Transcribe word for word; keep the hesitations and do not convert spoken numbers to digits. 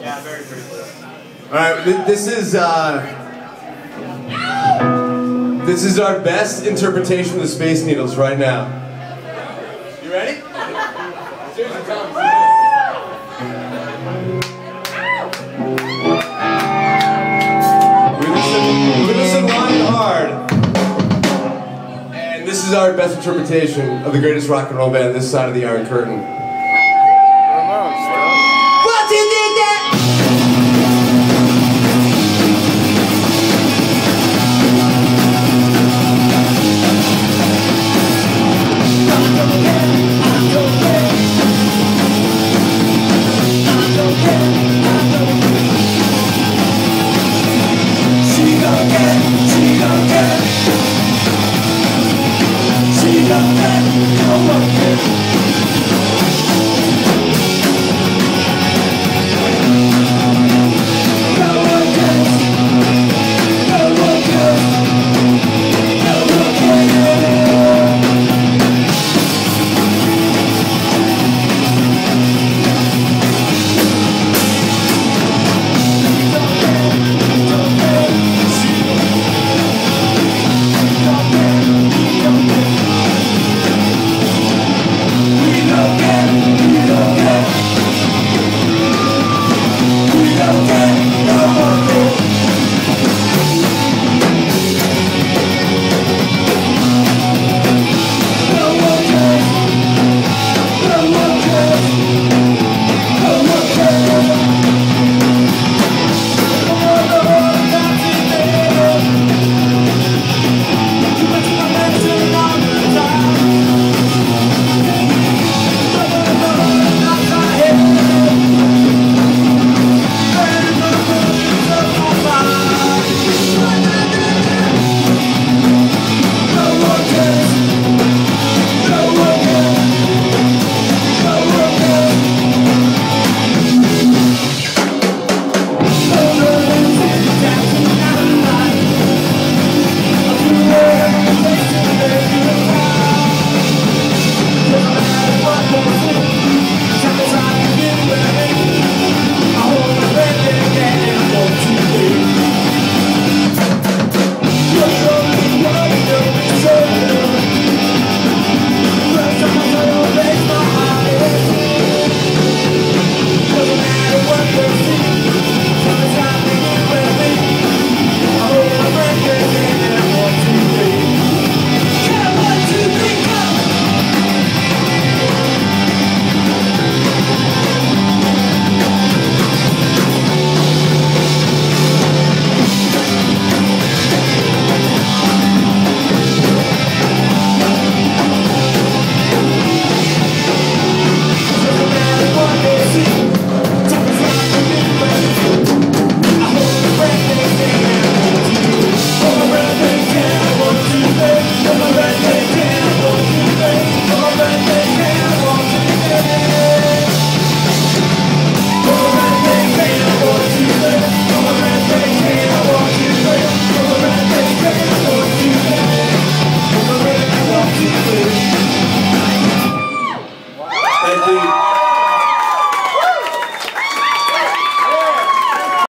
Yeah, very pretty. All right, th this is uh, this is our best interpretation of the Space Needles right now. You ready? Seriously, come. We listen, we listen long and hard, and this is our best interpretation of the greatest rock and roll band this side of the Iron Curtain.